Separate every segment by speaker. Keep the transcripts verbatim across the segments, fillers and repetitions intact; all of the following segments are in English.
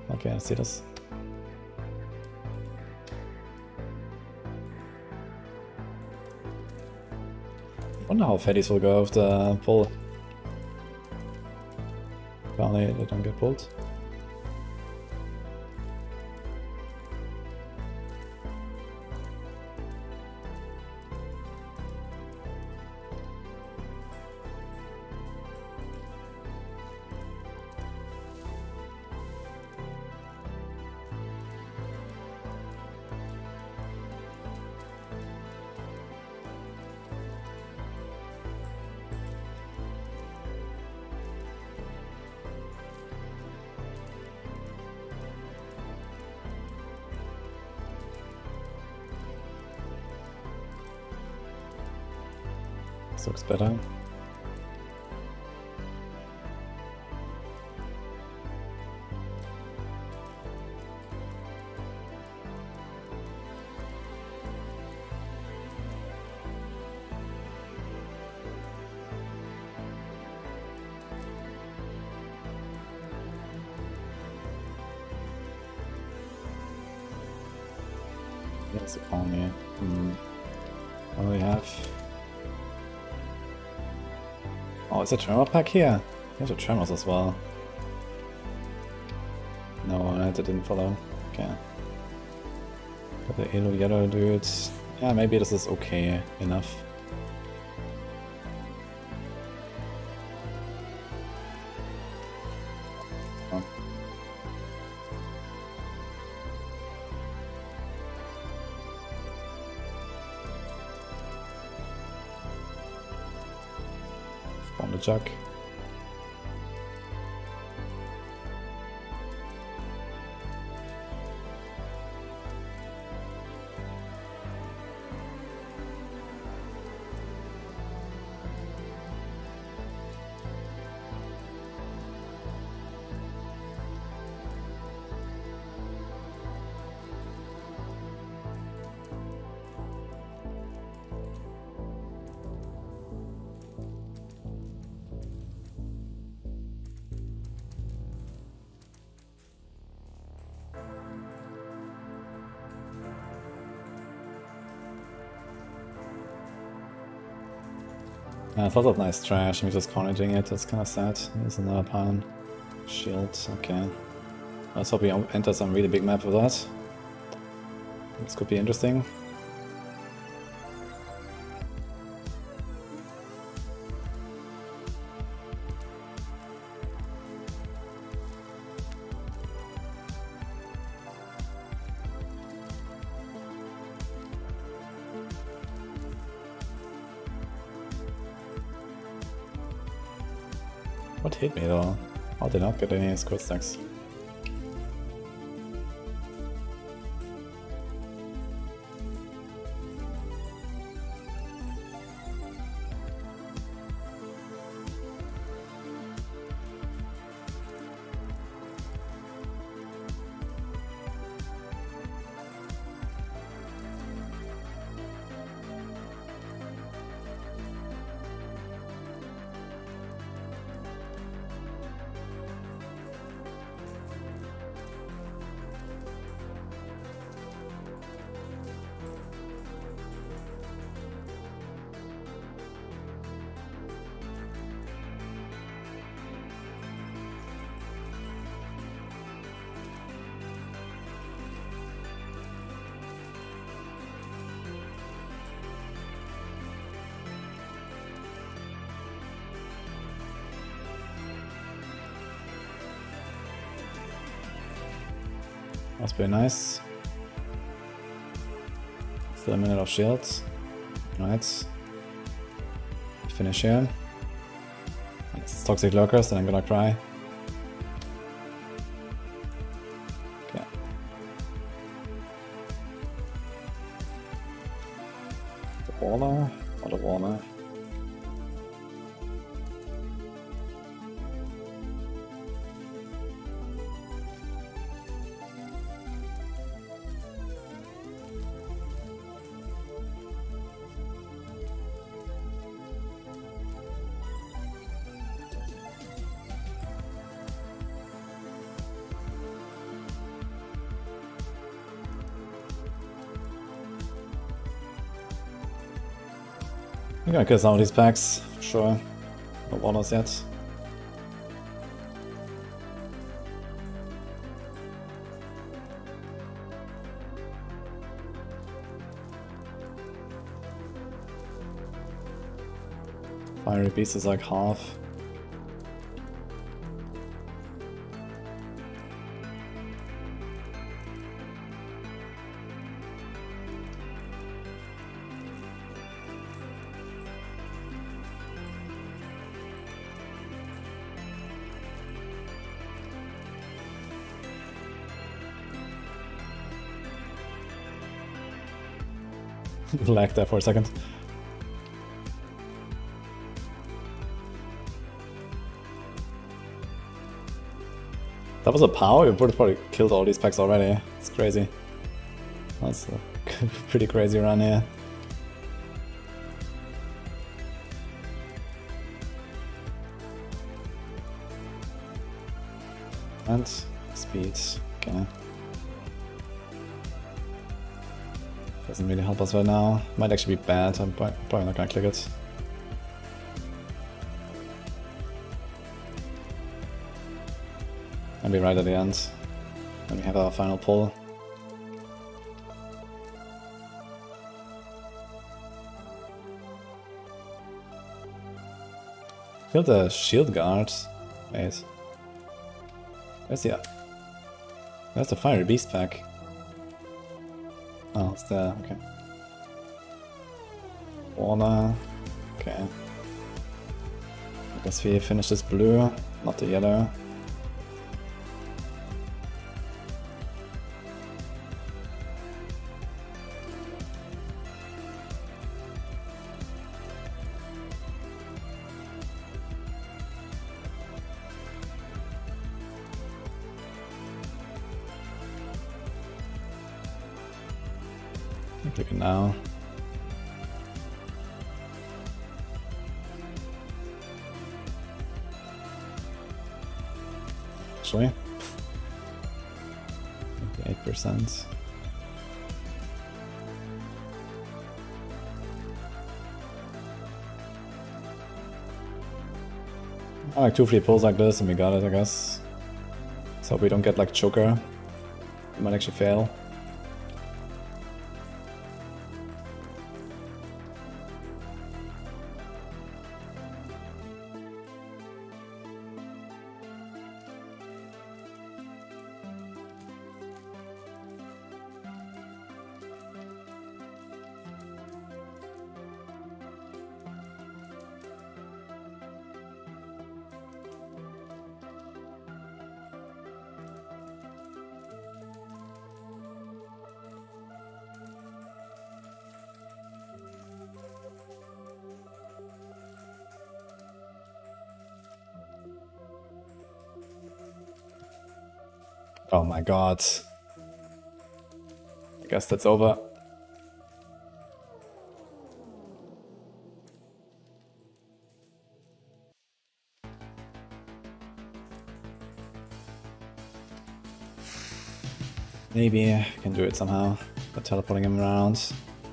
Speaker 1: Okay, I see this. Wonder how fatties will go with the pull. Apparently they don't get pulled. This looks better. That's a colony. Hmm. What do we have? Oh, is a tremor pack here? There's a tremors as well. No, I didn't follow. Okay. Got the yellow yellow dudes. Yeah, maybe this is okay enough. Oh. Spawn the jug. I thought of nice trash, I'm just cornering it, that's kinda sad. There's another pylon. Shield, okay. Let's hope we enter some really big map with that. This could be interesting. What hit me though? I did not get any squid stacks. That's pretty nice. Still a minute of shields. Right. Finish here. It's toxic lurkers, then I'm gonna cry. Okay. The waller or the waller. I'm gonna kill some of these packs, for sure. No warners yet. Fiery Beast is like half. Lag there for a second. That was a power? You would have probably killed all these packs already. It's crazy. That's a pretty crazy run here. And speed. Okay. Doesn't really help us right now. Might actually be bad. I'm probably not gonna click it. I'll be right at the end. Then we have our final pull. Kill the shield guard. Wait. Where's the... There's the Fiery Beast pack. Oh, it's there, okay. Warner. Okay. I guess we finish this blue, not the yellow. Click it now. Actually, eight percent. I like two free pulls like this, and we got it, I guess. So we don't get like choker. We might actually fail. Oh my god. I guess that's over. Maybe I can do it somehow by teleporting him around.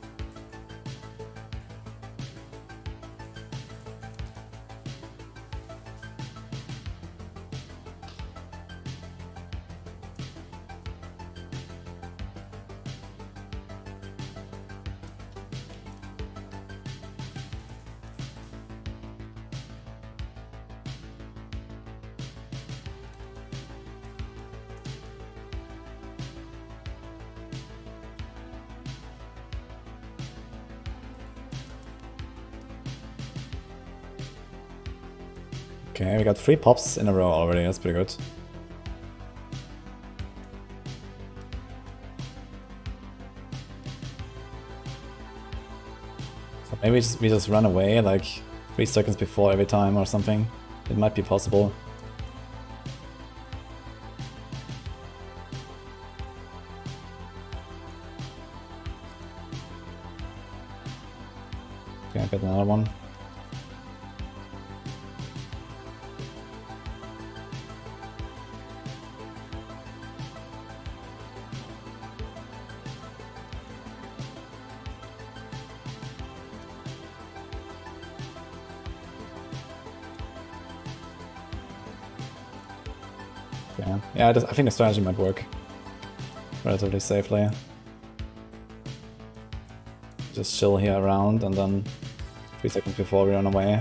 Speaker 1: Okay, we got three pops in a row already, that's pretty good. So maybe just, we just run away like three seconds before every time or something. It might be possible. Okay, I got another one. Okay. Yeah, I think the strategy might work relatively safely. Just chill here around and then three seconds before we run away.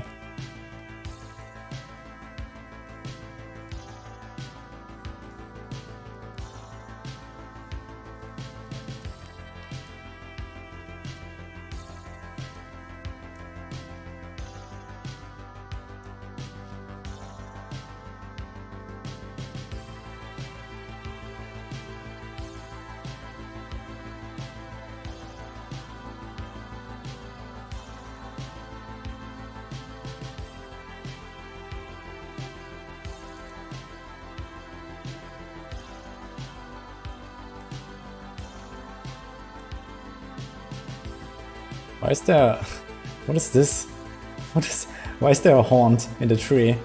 Speaker 1: Why is there... What is this? What is... Why is there a haunt in the tree?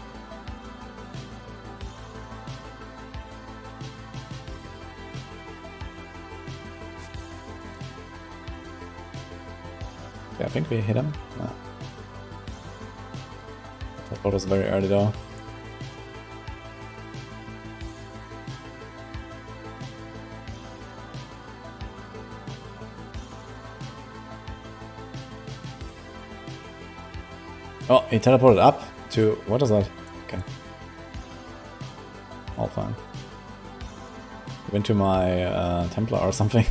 Speaker 1: Okay, I think we hit him. Ah. That was very early though. Oh, he teleported up to... What is that? Okay. All fine. Went to my uh, Templar or something.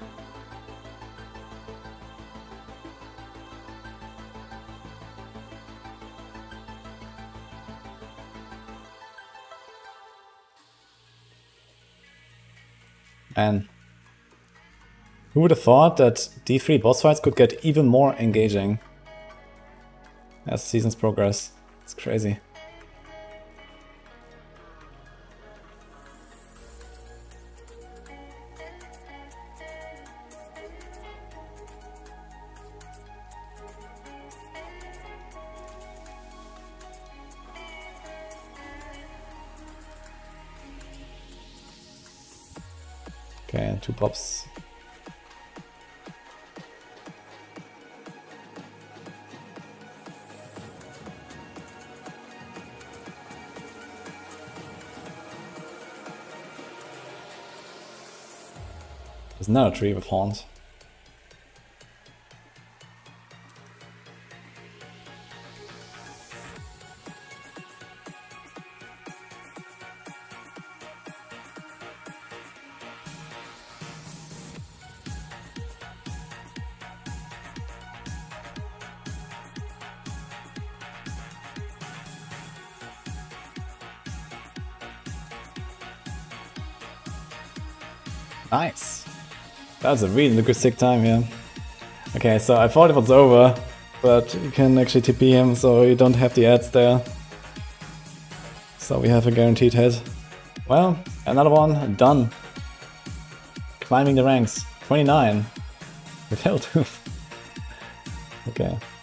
Speaker 1: Man. Who would have thought that D three boss fights could get even more engaging as seasons progress? It's crazy. Okay, two pops. There's another tree with haunt. Nice. That's a really good sick time here. Okay, so I thought it was over, but you can actually T P him, so you don't have the ads there. So we have a guaranteed hit. Well, another one done. Climbing the ranks. twenty-nine with Helltooth. Okay.